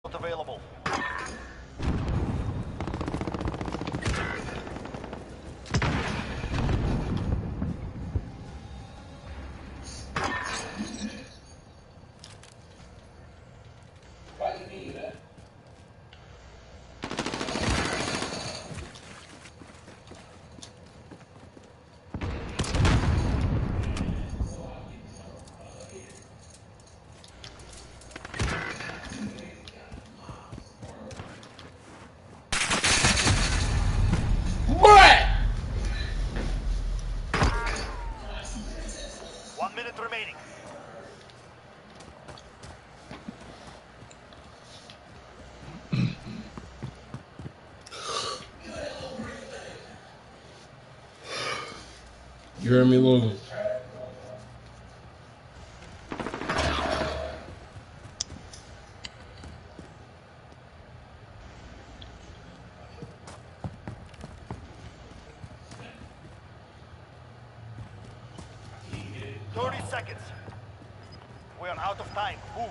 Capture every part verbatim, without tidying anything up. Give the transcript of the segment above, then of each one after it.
Available. One minute remaining. You heard me, Logan? thirty seconds. We are out of time. Move.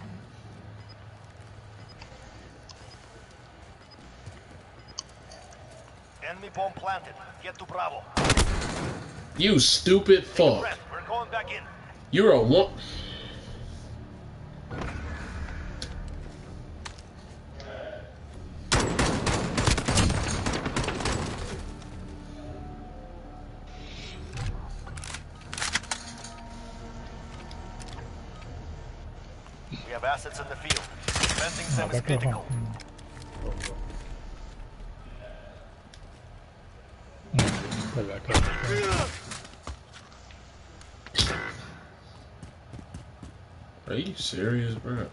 Enemy bomb planted. Get to Bravo. You stupid fuck. We're going back in. You're a one. We have assets in the field. Defending them is critical. Are you serious, bro?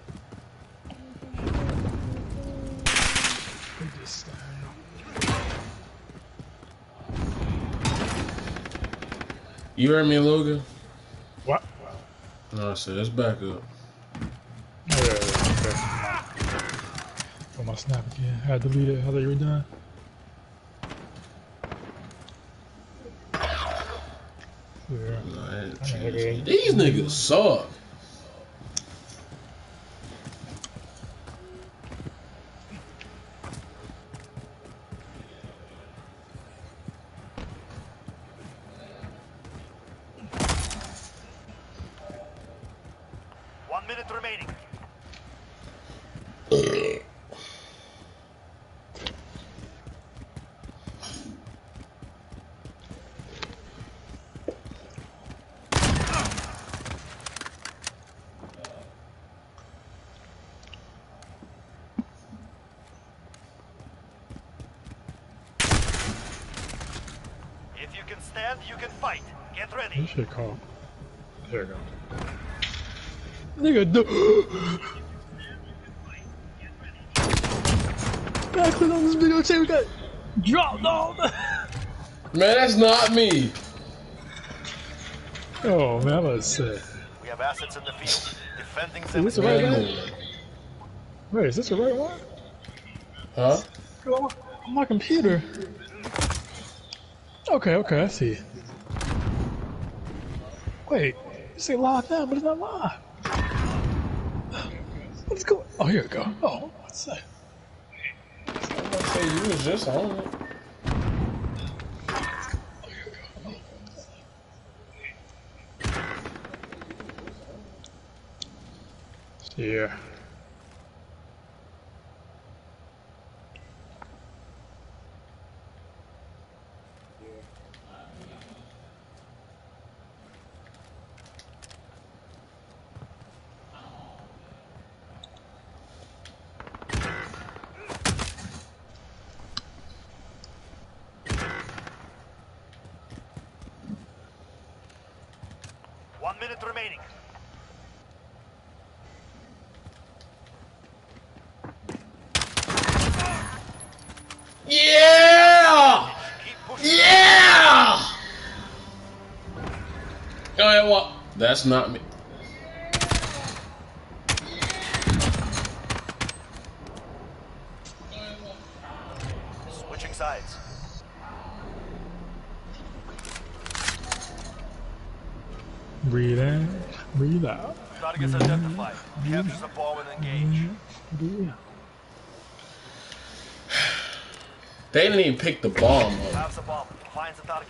You heard me, Logan? What? No, I said, let's back up. Yeah, yeah, okay. Put my snap again. I deleted it. I thought you were done. Yeah. Nah, these niggas suck. One minute remaining. If you can stand, you can fight. Get ready. This shit called. There you go. Nigga, do. I clicked on this video too. We got dropped off. Man, that's not me. Oh man, I'm about to say. We have assets in the field. Defending Is them this is the right critical. one? Wait, is this the right one? Huh? Oh, on my computer. Okay, okay, I see. Wait, you say live now, but it's not live. Let's go. Oh, here we go. Oh, what's that? I was about to say, you was just on it. Yeah. One minute remaining. Yeah! Keep pushing. Yeah! Alright, what? That's not me. Switching sides. Breathe in, breathe out. Starting Targets identified. Capture the bomb and engage. Yeah. They didn't even pick the bomb up. Have the bomb. Find the target.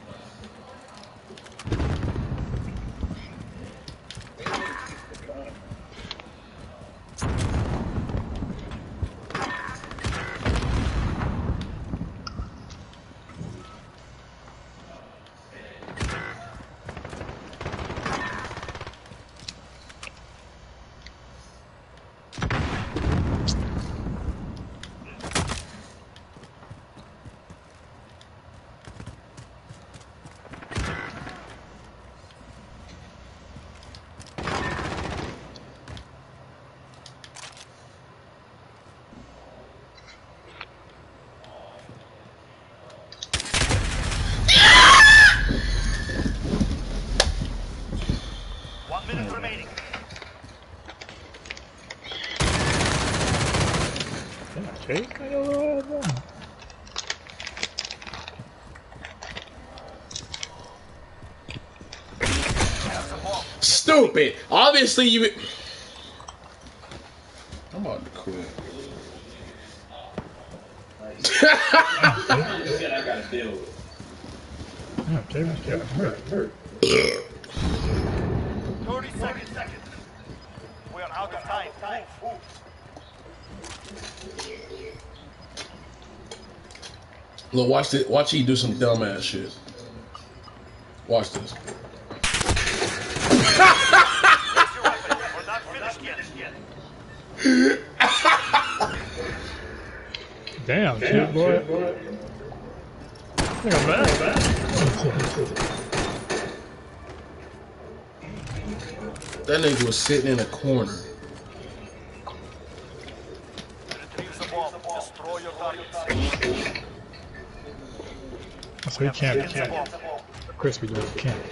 One minute remaining. Okay, kind of uh, Have the bomb. Stupid. Obviously you. I'm about to quit. I gotta deal with. yeah, James got hurt. hurt. thirty seconds. We are out of time. Time. Look, watch this. Watch he do some dumbass shit. Watch this. Raise your weapon. We're not finished yet. Damn, shit, boy. Look at that. That nigga was sitting in a corner. Retrieve the bomb. Destroy your targets. So he can't, he Get the can't. bomb. Crispy does, he can't.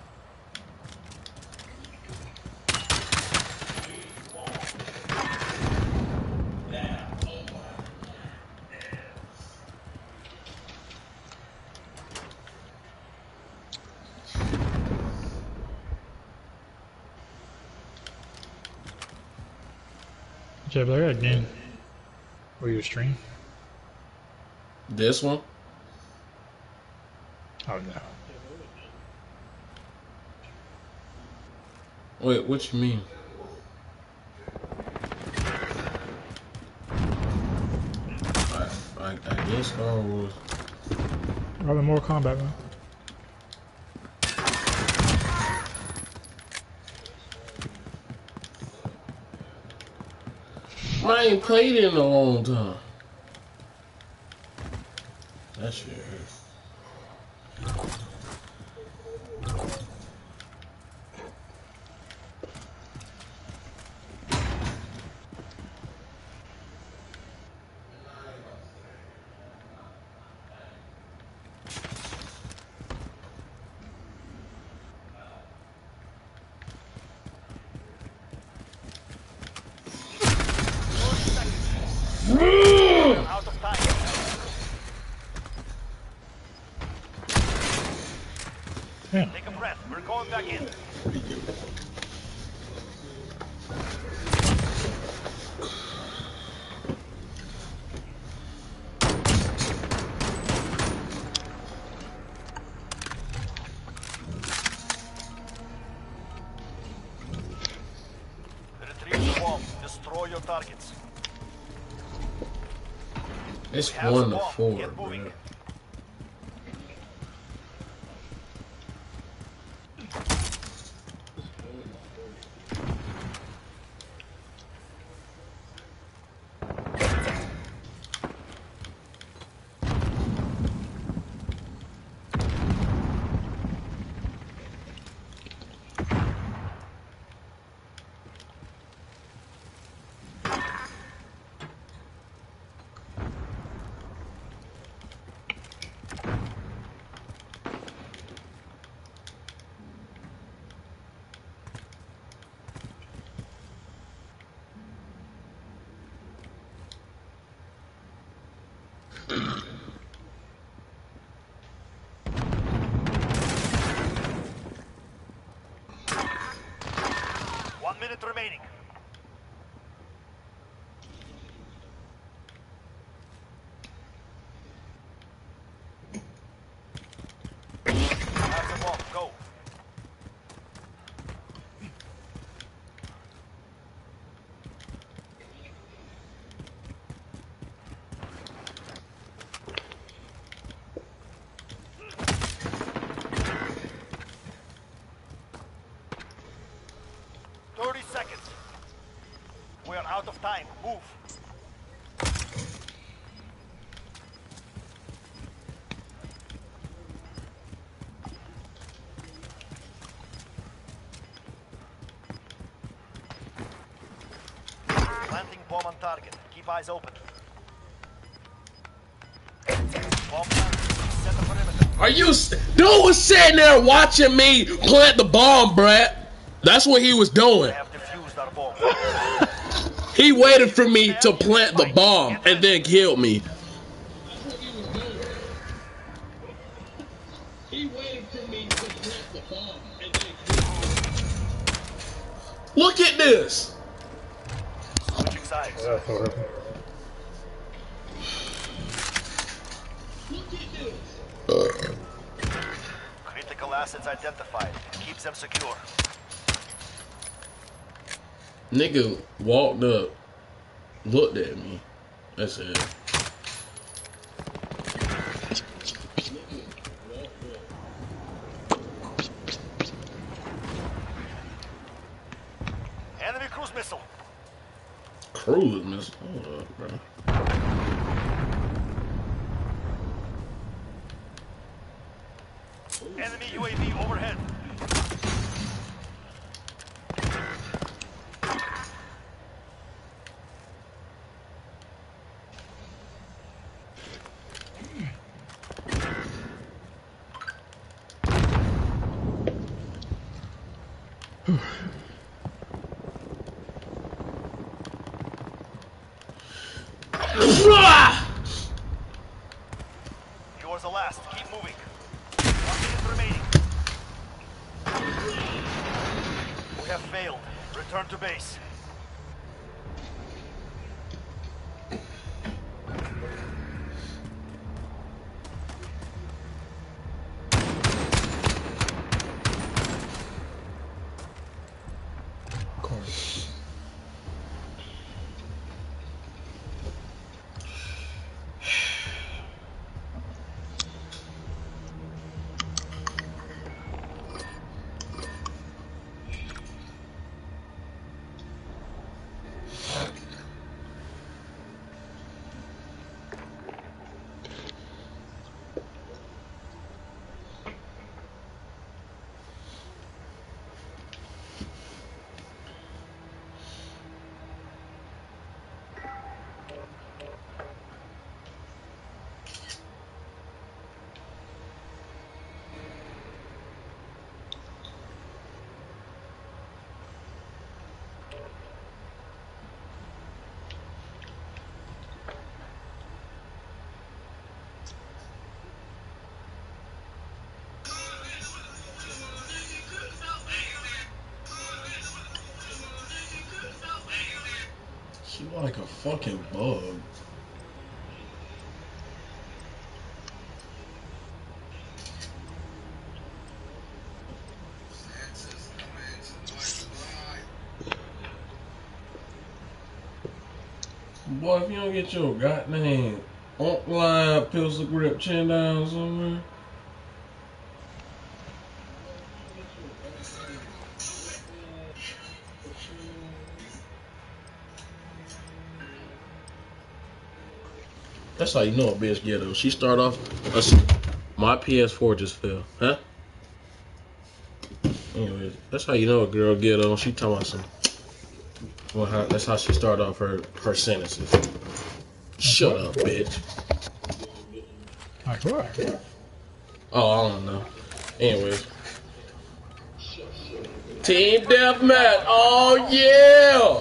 Jay, but I got a game. Where you stream? This one? Oh no. Wait, what you mean? I, I, I guess I was. Rather more combat, man. I ain't played it in a long time. That shit hurts. Out of time. Yeah. Take a breath. We're going back in. Retrieve the bomb. Destroy your targets. It's Have one the to bomb. four, Get moving. bro. minute remaining. Have the bomb. Go. thirty seconds. We are out of time. Move. Planting bomb on target. Keep eyes open. Bomb planted. Set the perimeter. Are you? Dude was sitting there watching me plant the bomb, Brad. That's what he was doing. They have defused our bomb. He waited for me to plant the bomb and then killed me. He waited for me to plant the bomb and then killed me. Look at this. Switching sides. That's horrible. Critical assets identified. Keep them secure. Nigga walked up, looked at me. That's it. Enemy cruise missile. Cruise missile. Hold up, bro. Enemy U A V overhead. Yours the last. Keep moving. One minute remaining. We have failed. Return to base. Of course. She like a fucking bug. Boy, if you don't get your goddamn online pistol grip chin down somewhere. That's how you know a bitch ghetto. She start off, my P S four just fell, huh? Anyways, that's how you know a girl ghetto. She talking about some. Well, how, that's how she start off her her sentences. Shut up, bitch. Like what? Oh, I don't know. Anyways, Team Deathmatch. Oh yeah.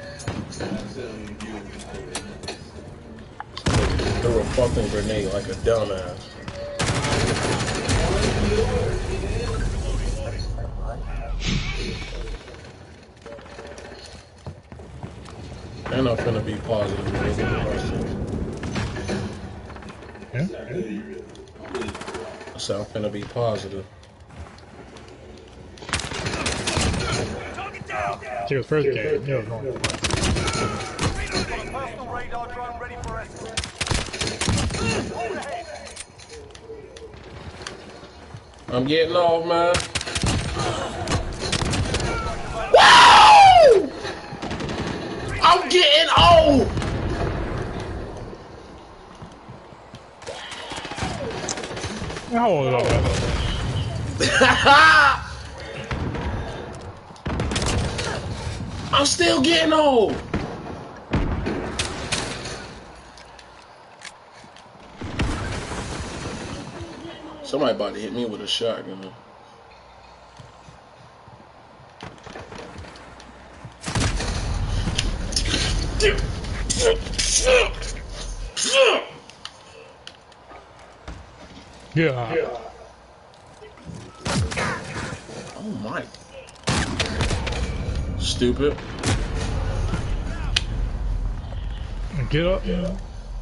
Threw a fucking grenade like a dumbass. Ain't no finna be positive, man. Yeah. I said I'm finna be positive. Take his first game. Yeah, no. Personal radar drone ready for escort. Hold ahead. I'm getting off, man. Woo! I'm getting off! How old is that? I'm still getting old. Somebody about to hit me with a shotgun. Yeah. Oh my. Stupid. Get up, yeah.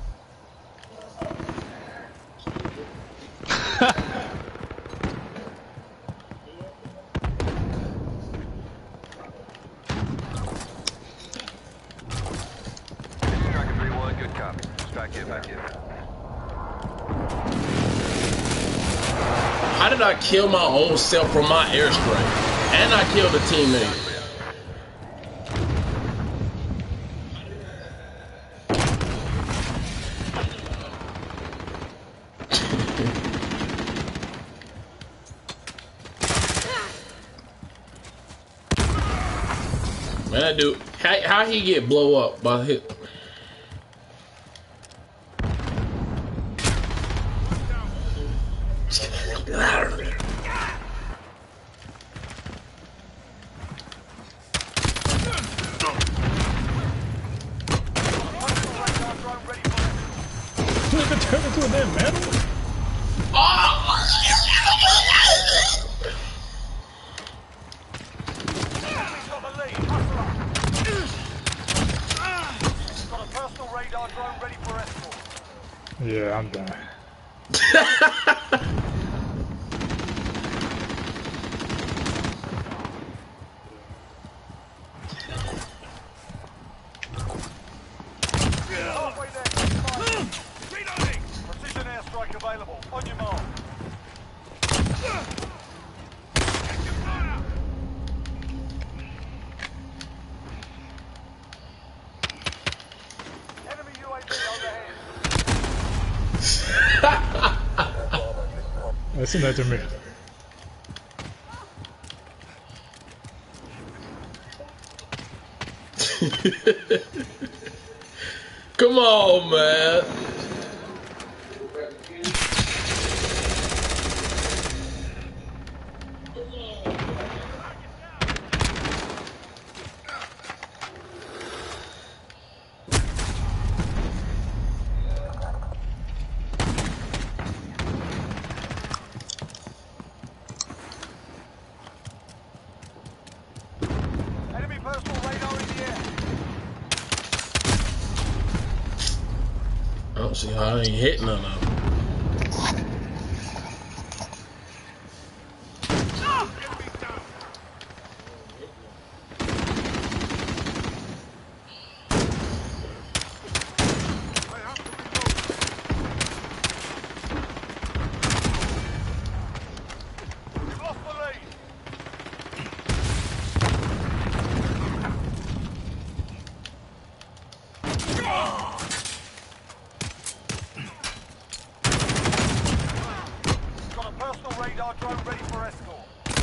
Striker three one, good copy. Strike it back in. How did I kill my own self from my airstrike? And I killed a teammate. Man, that dude, how, how he get blow up by hit? Turn into a damn animal. Got the lead. Hustle up. Got a personal radar drone ready for escort. Yeah, I'm done. Halfway there. Reloading. Precision airstrike available. On your mark. Enemy U A V overhead. Listen that to me. Come on, man. Enemy personal radar in the air. I don't see how I ain't hit none of them. You've lost the lead. Got a personal radar drone ready for escort.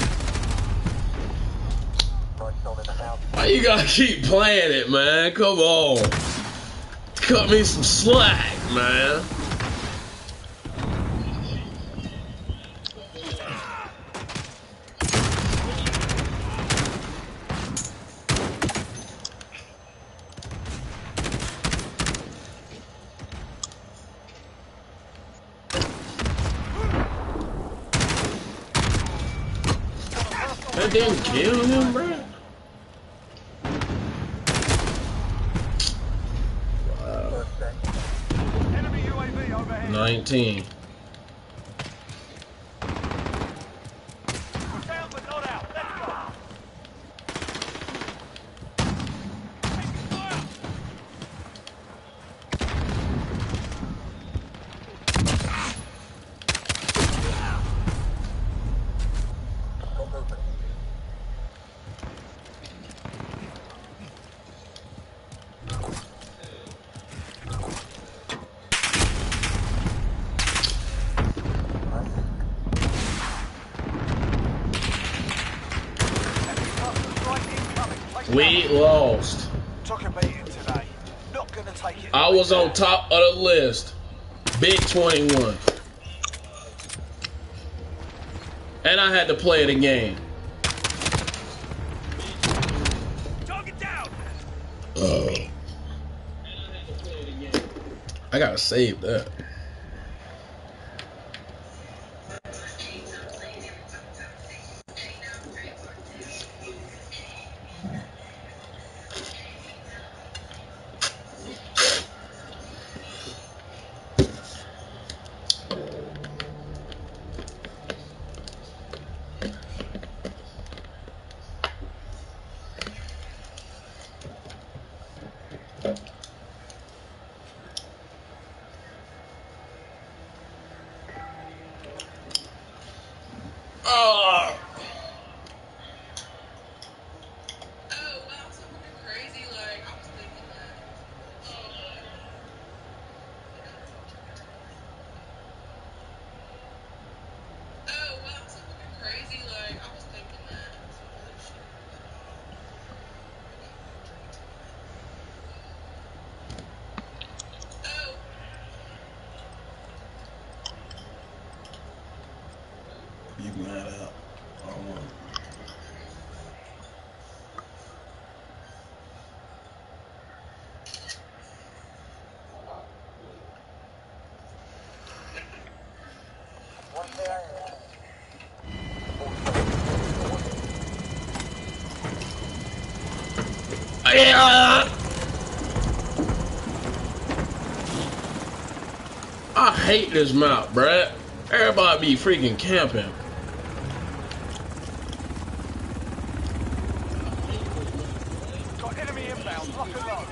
Why you gotta keep playing it, man? Come on. Cut me some slack, man. That didn't kill him, bro. nineteen. Down but not out. Let's go. We lost. Took a beating today. Not gonna take it. I was on top of the list. Big twenty-one. And I had to play the game. Target down. Uh, I gotta save that. Oh. You can add out. I don't want. Yeah. I hate this map, bruh. Everybody be freaking camping. Got enemy inbound. Lock and load.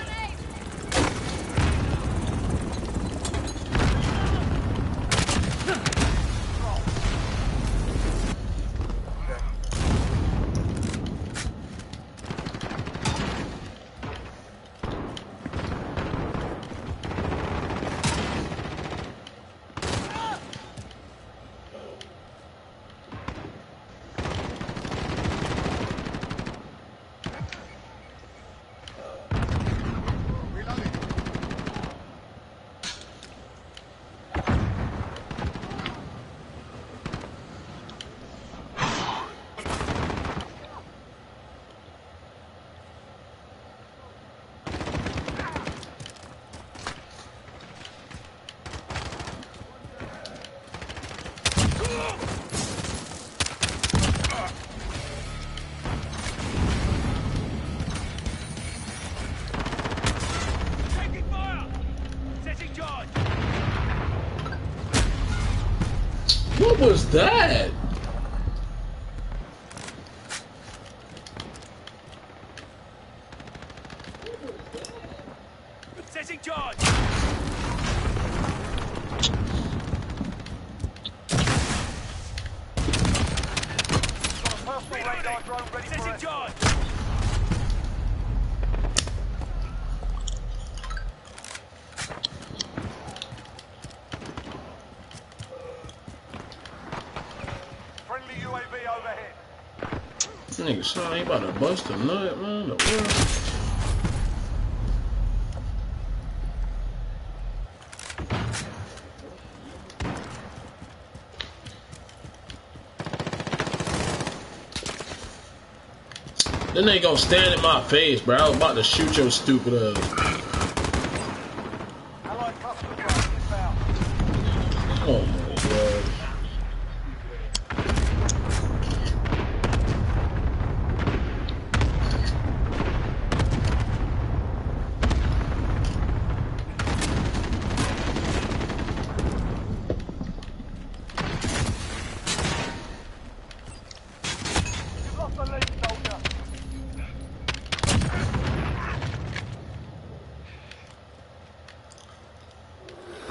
What was that? Setting charge. Got a personal radar drone ready for Setting charge. friendly U A V overhead. Nigga, son, he about to bust a nut, man. The world. Then they gonna stand in my face, bro. I was about to shoot your stupid ass. Allied cluster drone inbound. Oh my god.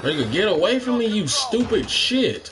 Nigga, get away from me, you stupid shit.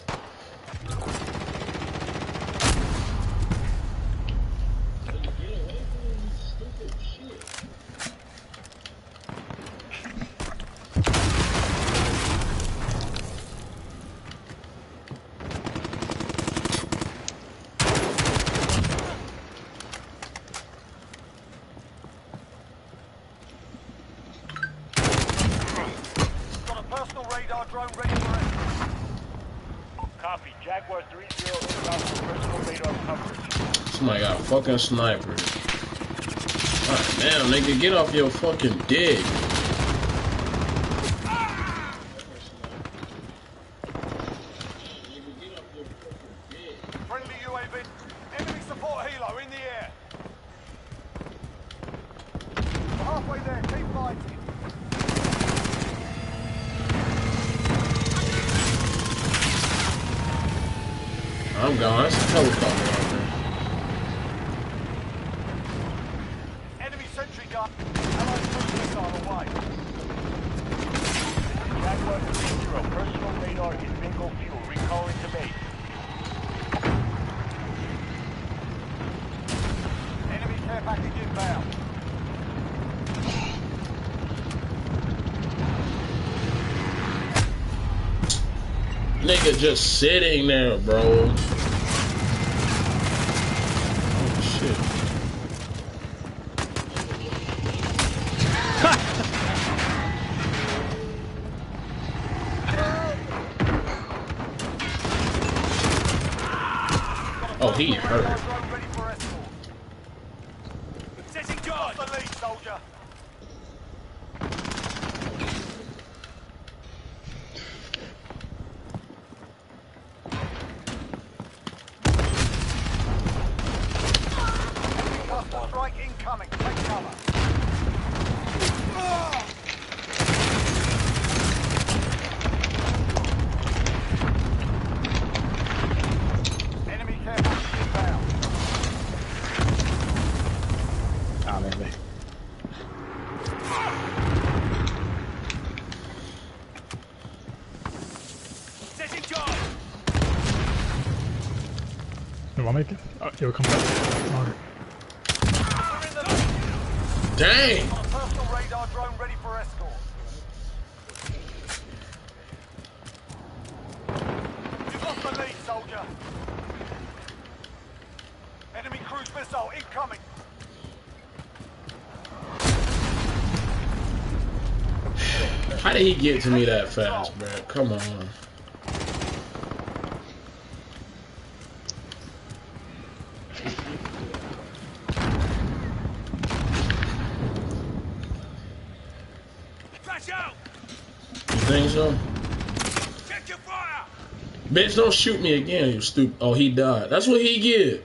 Radar drone ready for escort. Copy. Jaguar three zero inbound for personal radar coverage. Somebody got a fucking sniper. God damn, nigga, get off your fucking dick. Friendly U A V. Enemy support helo in the air. We're halfway there. Keep fighting. I'm gone. That's a helicopter out there. Enemy sentry gun. Allied cruise missile away. Jaguar three zero. Personal radar is bingo fuel. Recalling to base. Enemy care package inbound. Nigga just sitting there, bro. Oh shit. Oh, he hurt. Radar drone ready for escort. Setting Off guard. the lead, soldier. Cluster strike incoming. Take cover. Enemy care package inbound. Ah, merda. Setting guard. No, I'll make it. Oh, it'll come back. Alright. We're in the lead. Dang! On a personal radar drone ready for escort. You've lost the lead, soldier. Enemy cruise missile incoming. How did he get to me that fast, bro? Come on. Crash out. You think so? Check your fire. Bitch, don't shoot me again, you stupid. Oh, he died. That's what he get.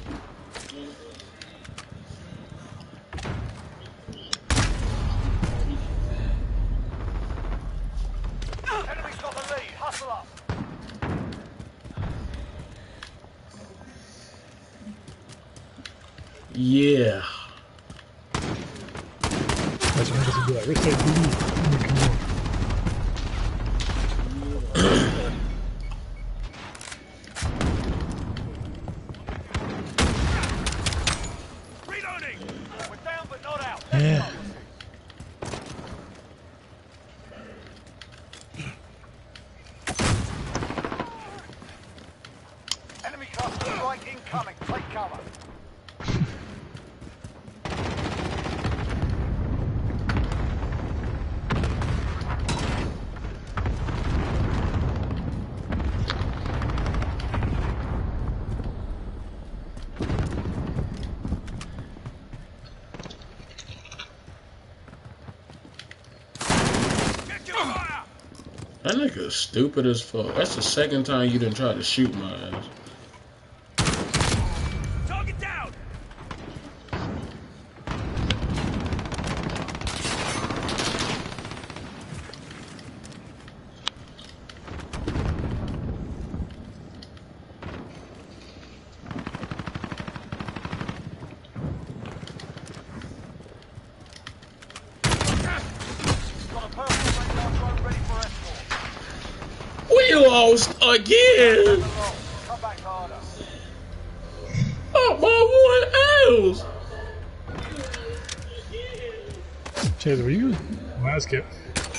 Enemy's got the lead. Hustle up. Yeah. That's what niggas would be like, where's that dude? Come on. Reloading. We're down but not out. Yeah. Enemy cluster strike incoming. Take cover. Check your fire. That nigga is stupid as fuck. That's the second time you done tried to shoot my ass. Target down. Got a personal radar drone ready for escort. You lost again. Come back harder. Oh, my one else. Chase, were you last kill?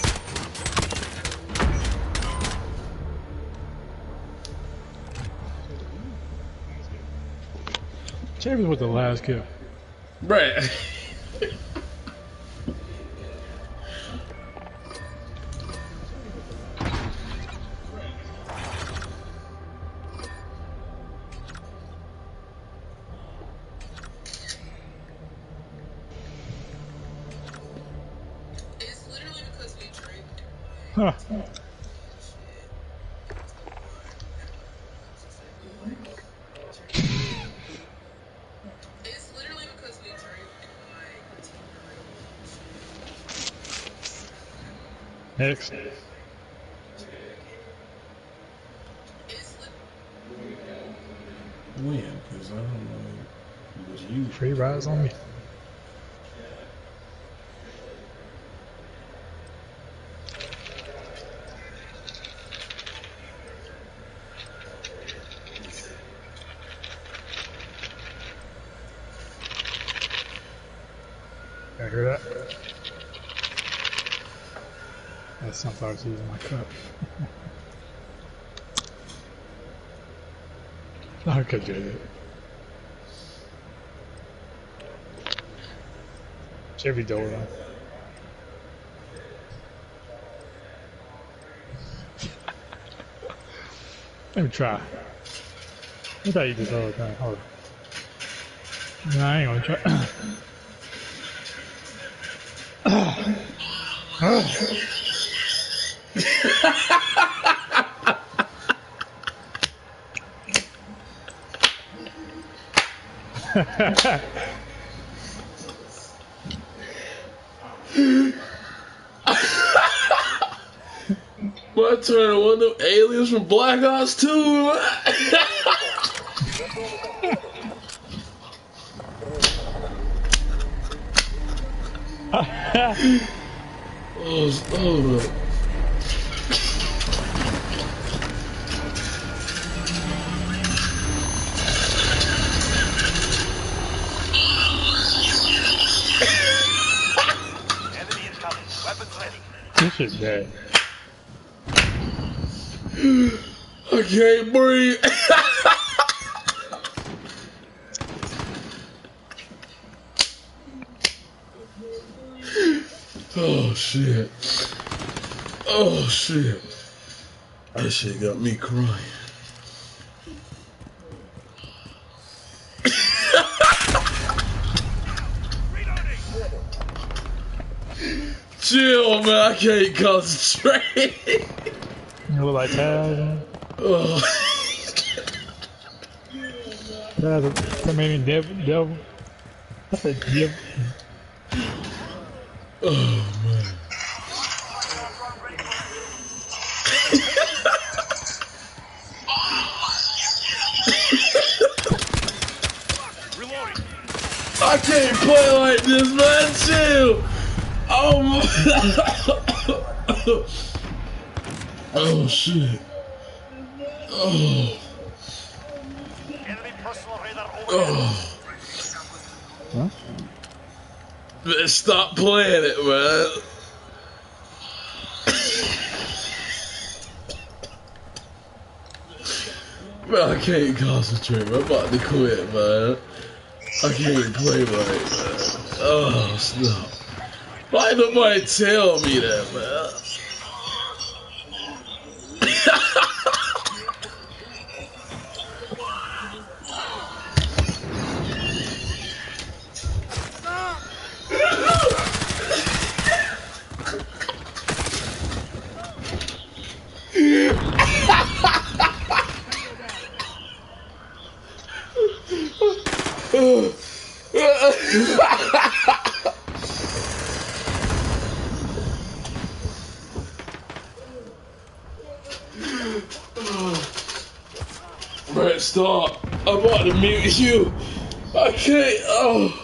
Chase was the last kill. Right. Huh. It's literally because we drink and like Next. When? Because I don't know. It was you. Free rides on me. I hear that? That's sunflower seeds in my cup. Okay, Jay. Chevy door on. Let me try. I thought you did this all the time. Hold on. No, I ain't gonna try. My turn, one of them aliens from Black Ops two. oh, hold up. Enemy incoming. Weapons ready. This shit bad. I can't breathe. Oh shit. Oh shit. That shit got me crying. Chill, man. I can't concentrate. You look like Taz. Oh. Taz, that made me devil. devil. I said devil. Oh man. Reloading. I can't play like this, man. Chill. Oh my. Oh shit. Oh. Enemy personal radar overhead. Oh. Huh? Man, stop playing it, man. Man, I can't concentrate, man. I'm about to quit, man. I can't play right, man. Oh, stop. Why nobody tell me that, man? Man, stop. I'm about to mute you. I can't. Oh.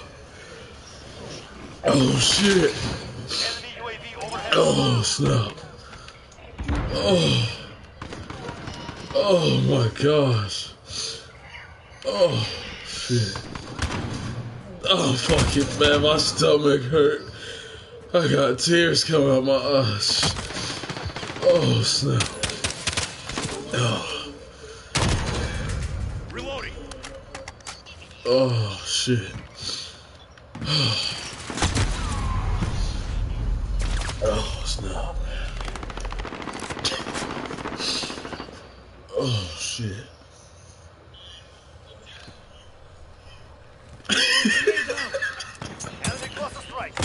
Oh, shit. Enemy U A V overhead. Oh, snap. Oh. Oh my gosh. Oh shit. Oh fuck it, man. My stomach hurt. I got tears coming out my eyes. Oh snap. Oh. Reloading. Oh shit. Oh snap. Oh shit. Enemy cluster strike.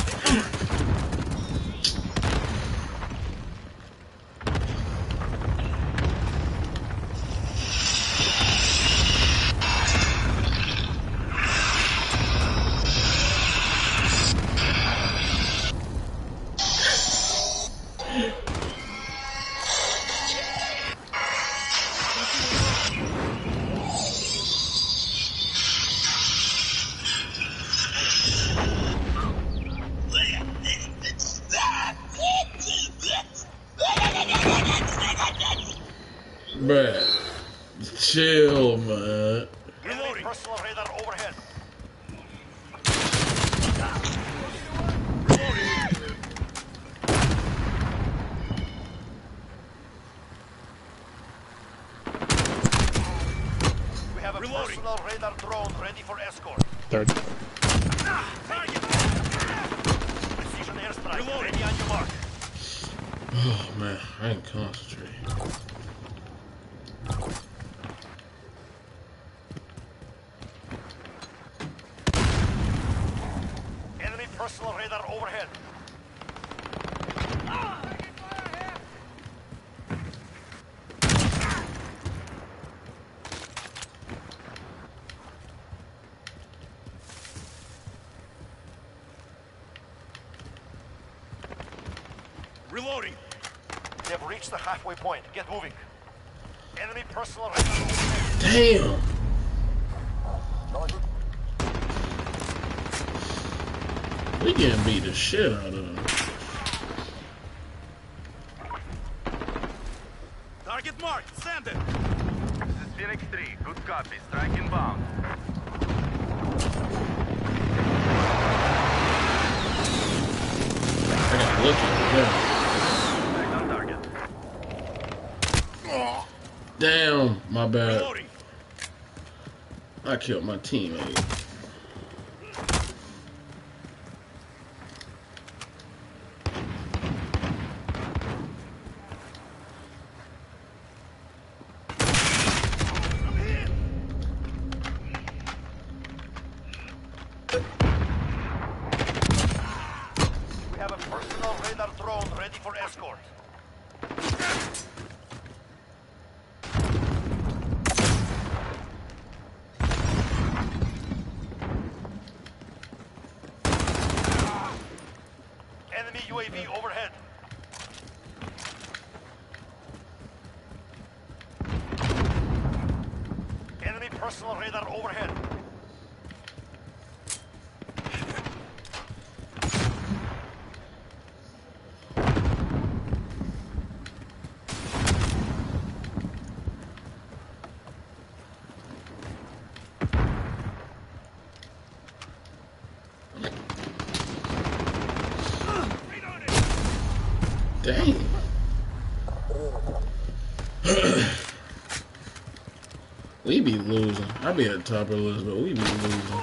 Bruh. Chill, man. Enemy personal radar overhead. We have a personal radar drone ready for escort. Third. Target. Precision airstrike ready on your mark. Oh man, I ain't concentrating. Enemy personal radar overhead. Reloading. They've reached the halfway point. Get moving. Enemy personal radar overhead. Damn. We getting beat the shit out of them. Target marked. Send it. This is Phoenix three. Good copy. Strike inbound. I gotta look at them. Strike on target. Damn, my bad. Reloading. I killed my teammate. We have a personal radar drone ready for escort. Enemy U A V overhead. Enemy personal radar overhead. Dang. We be losing. I be at the top of the list, but we be losing.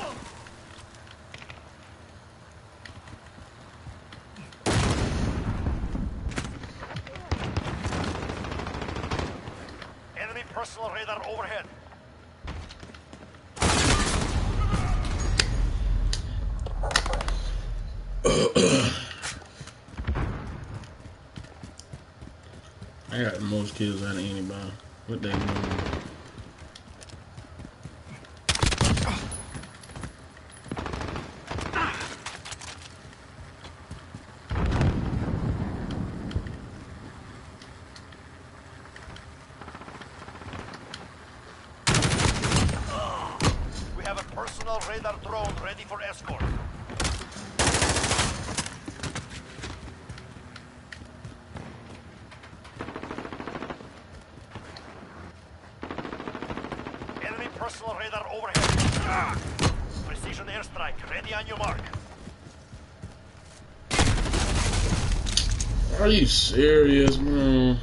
Enemy personal radar overhead. I got the most kills out of anybody. What they doing? We have a personal radar drone ready for escort. personal radar overhead. Precision airstrike, ready on your mark. Are you serious, man?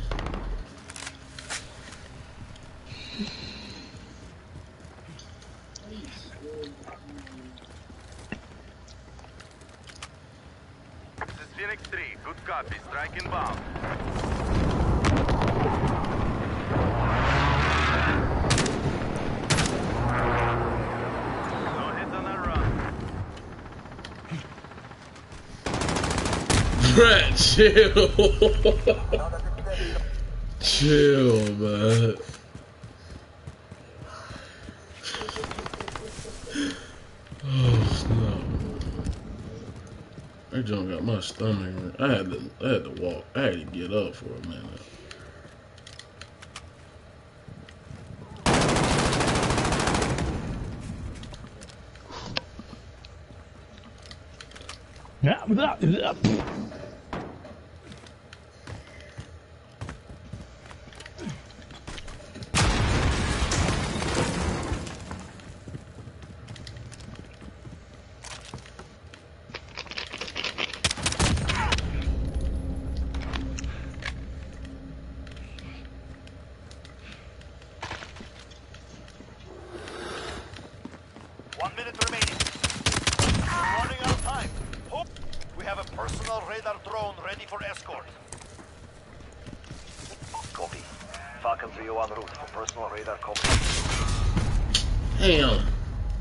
This is Phoenix three. Good copy. Strike inbound. No hit on our run. Brett, chill. Chill, man. Oh, snap. That junk got my stomach. I had to, I had to walk. I had to get up for a minute. Yeah, yeah, yeah. One minute remaining. We're running out of time. Hope we have a personal radar drone ready for escort. Copy. Falcon three oh en route for personal radar coverage. Damn.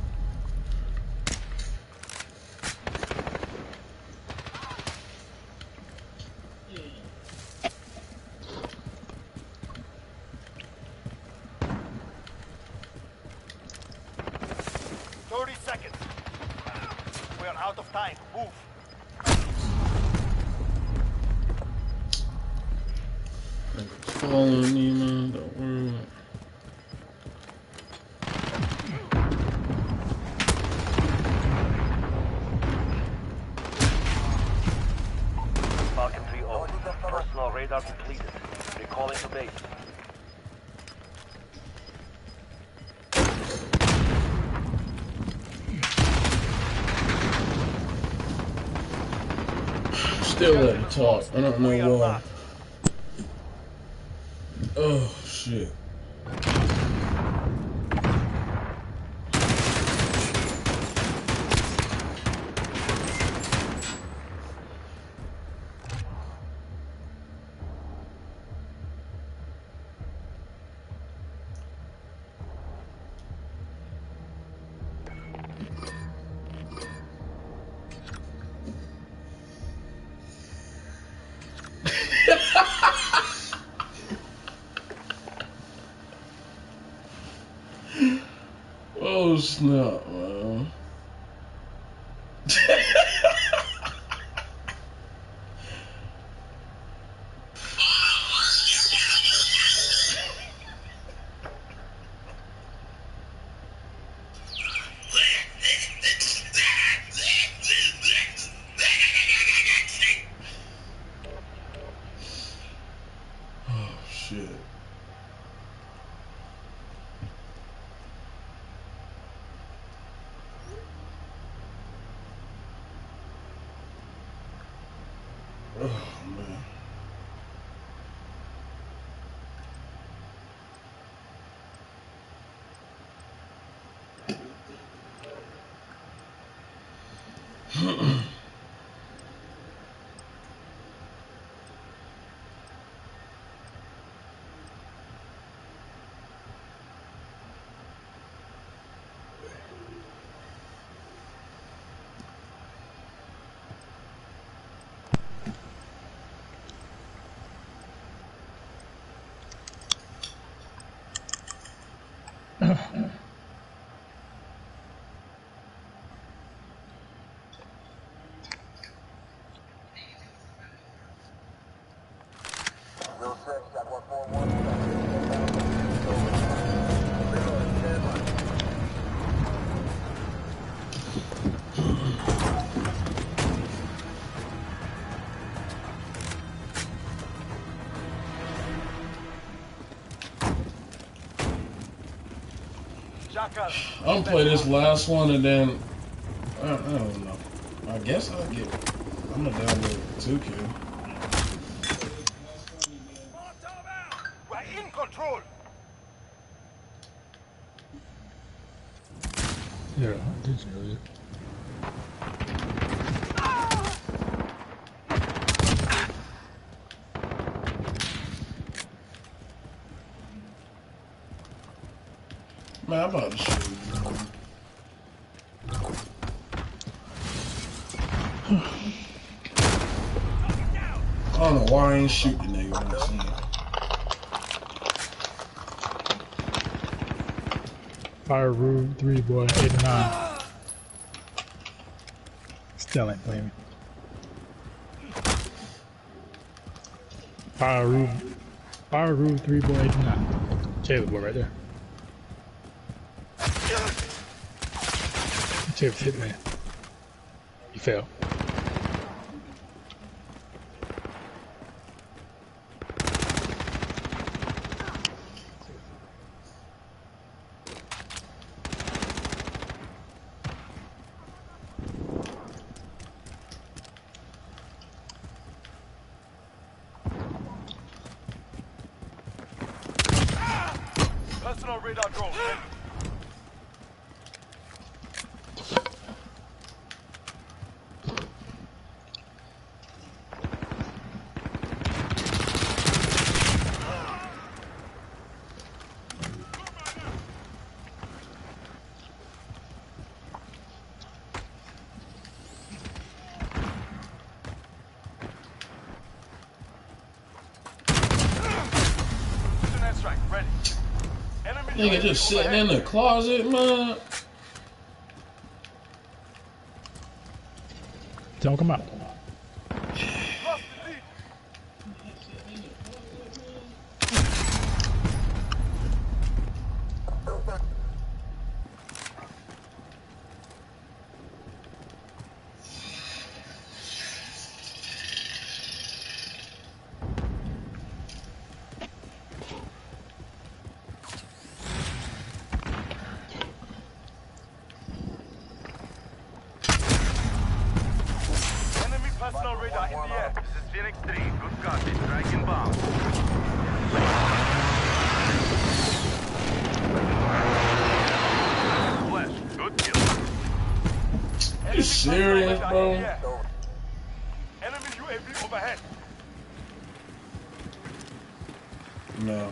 thirty seconds. We are out of time. Move. Following me, man. Don't worry. Falcon three oh. Personal radar completed. Recalling to base. Still let him talk. I don't We know are why. not. Oh, shit. Oh, snap, man. Oh, shit. Oh, man. Jackals. I'm gonna play this last one and then I, I don't know. I guess I'll get. I'm gonna download two K. We're in control. Yeah, I did you know that? Man, I'm about to shoot you. I don't know why I ain't shoot the nigga when I see him. Fire Rube three boy, eight and nine. Still ain't playing me. Fire Rube, Fire Rube three boy, eight and nine. Jayla boy right there. Jayla's hitman. You fail. Personal radar drone. Strike ready. Enemy Nigga just sitting in the closet, man. Don't come out. lost the lead. Enemy personal radar in the air. This is Phoenix three. Good copy. Striking bomb. Flash. Good kill. Enemy You serious, personal radar bro? in the air. Enemy U A V overhead. No.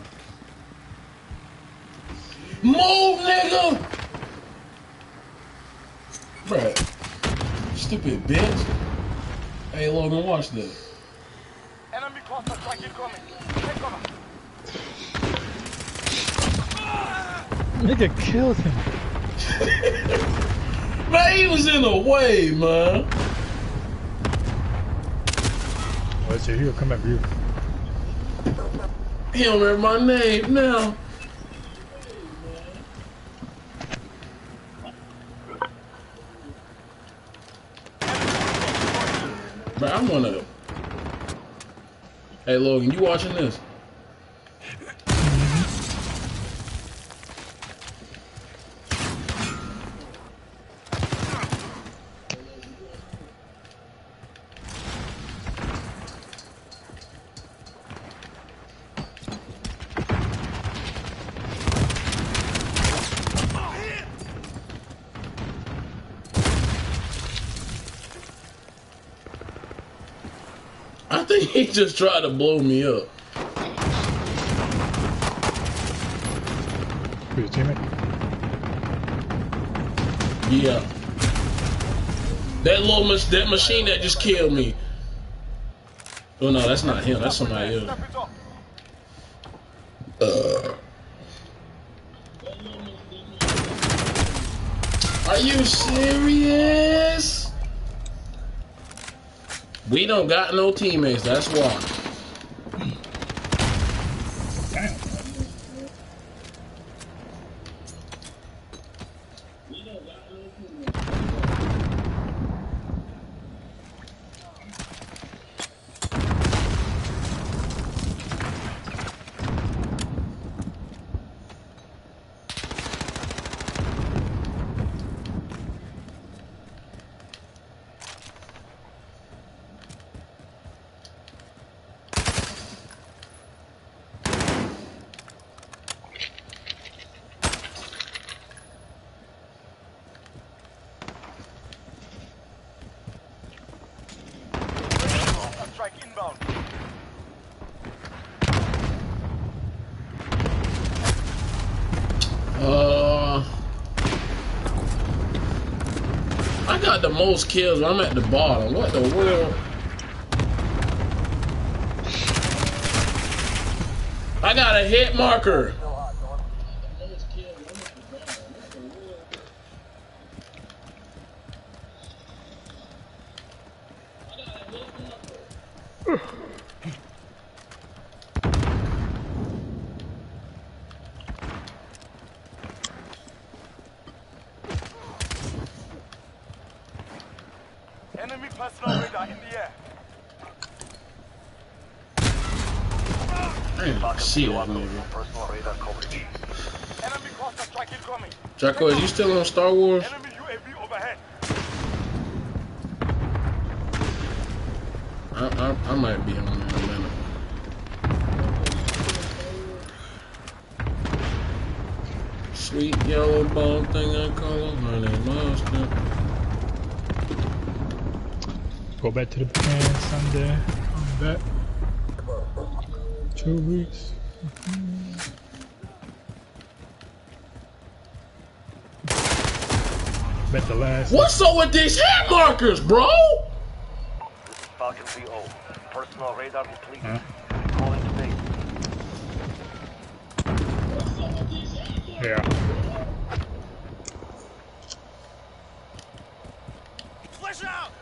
Move, nigga! Bruh. Stupid bitch. Hey, Logan, watch this. Enemy cluster strike incoming. Take cover. Nigga killed him. Man, he was in the way, man. What's your he'll come after you. He don't remember my name now. Bro, I wanna. Hey, Logan, you watching this? I think he just tried to blow me up. Who's your teammate? Yeah. That little mach that machine that just killed me. Oh no, that's not him. That's somebody else. Step it up. Uh. Are you serious? We don't got no teammates. That's why. Damn. got the most kills. I'm at the bottom. What the world? I got a hit marker. Enemy personal radar in the air. I didn't see that nigga. Personal radar coverage. Enemy cluster strike incoming. Jacko, is you still on Star Wars? Enemy U A V overhead. I, I, I might be on there in a minute. Sweet yellow ball thing I call it honey mustard. Go back to the plan Sunday. I'm back. Two weeks. Mm-hmm. Bet the last. What's up with these hit markers, bro? This is Falcon three oh. Personal radar complete. Huh? Calling to base. Yeah. Flash out!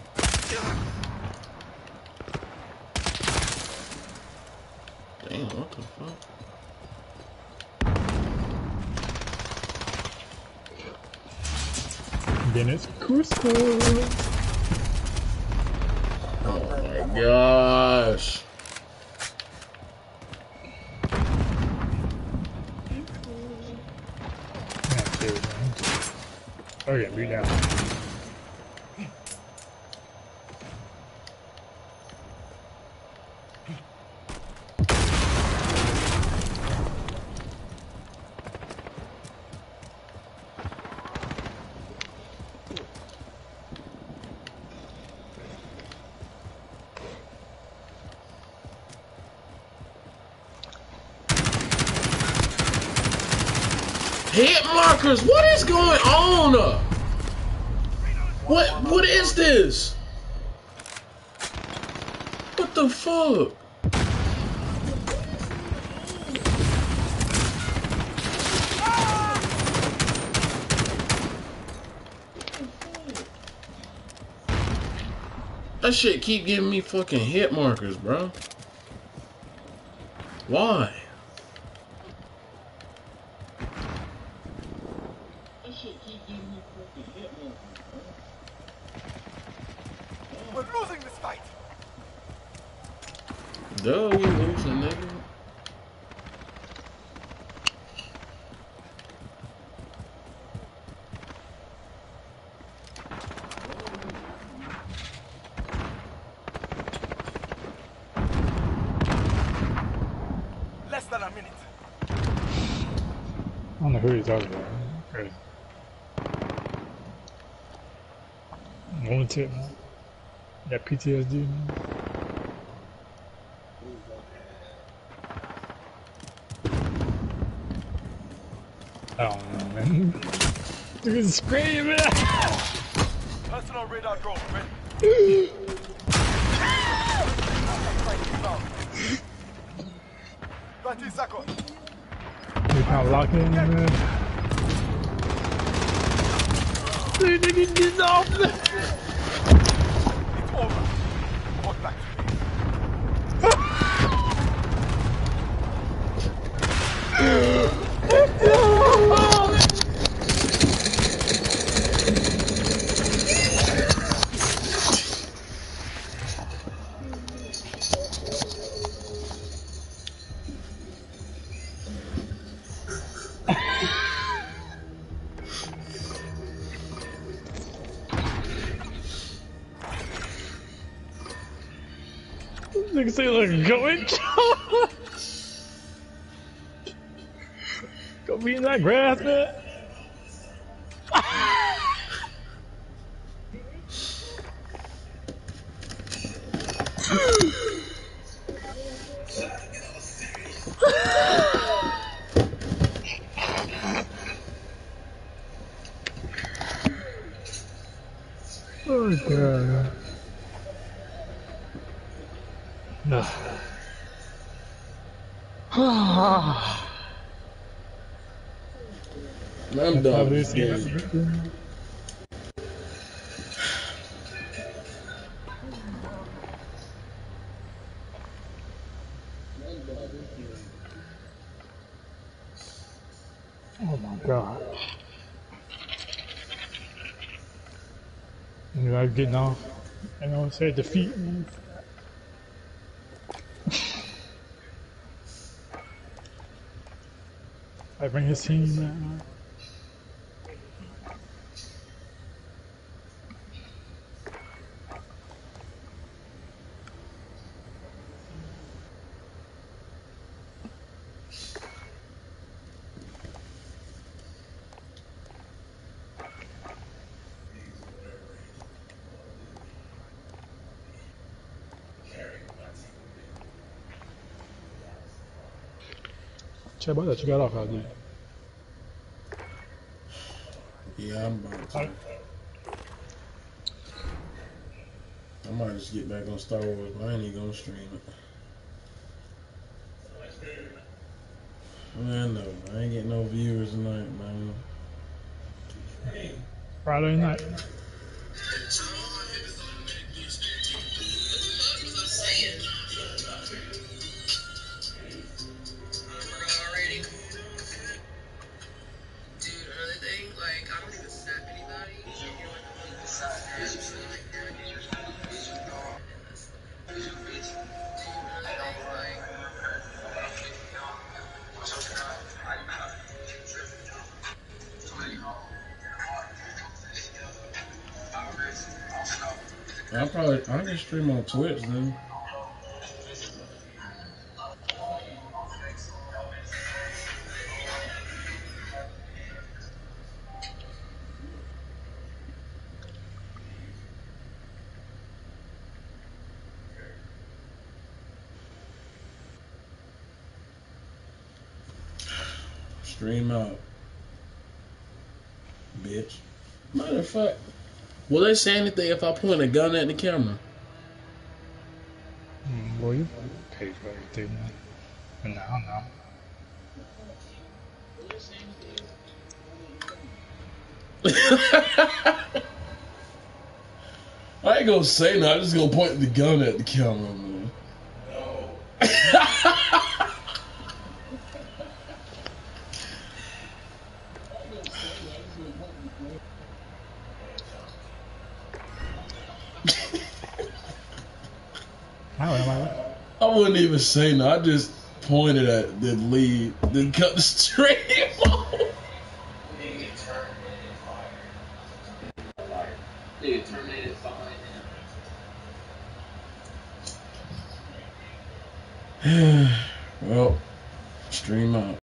Damn, what the fuck? Then it's Cusco. Oh my gosh. Oh yeah, be down. Hit markers, what is going on? What what is this? What the fuck? That shit keep giving me fucking hit markers, bro. Why? We're losing this fight. Duh, we losing, nigga. Less than a minute. I don't know who he's talking about. Okay. One tip. That P T S D. Man. I don't know, man. Look at the scream, man. Personal radar drone ready. thirty seconds. We kind of lock in, man. Dude, they get this off. It's over. Report back to me. Nigga say like going. Go be in that grass, man. I'm done with this game. Oh my god. You know, I'm getting off. I know it said defeat, man. I bring his team man. Check about that, you got off out there. Yeah, I'm about to. I might just get back on Star Wars, but I ain't even gonna stream it. Man, no, I ain't getting no viewers tonight, man. Friday night. I probably I can stream on Twitch then. Stream out, bitch. Matter of fact, will they say anything if I point a gun at the camera? Mm, well, you pay for everything, man. But now, no. I ain't gonna say no, I'm just gonna point the gun at the camera, man. No. I wouldn't even say no, I just pointed at the lead, then cut the stream off. Dude, terminated fine. Well, stream out.